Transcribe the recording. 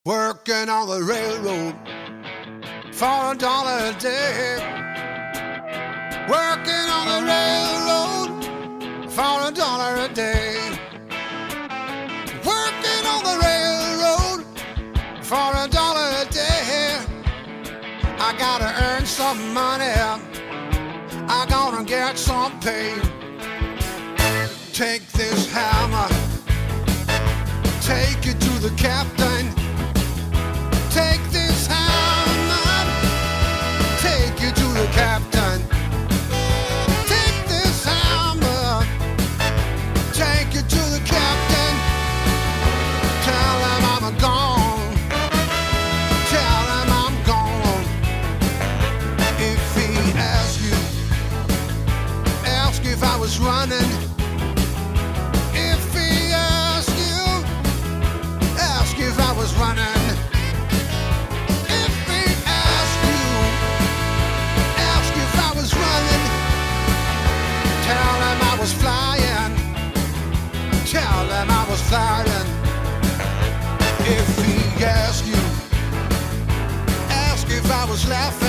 Working on the railroad for $1 a day. Working on the railroad for $1 a day. Working on the railroad for $1 a day. I gotta earn some money. I gotta get some pay. Take this hammer, take it to the captain. Take this hammer, take it to the captain. Take this hammer, take it to the captain. Tell him I'm gone, tell him I'm gone. If he asks you, ask if I was running. If he asks you, ask if I was running. Was flying, tell him I was flying. If he asks you, ask if I was laughing.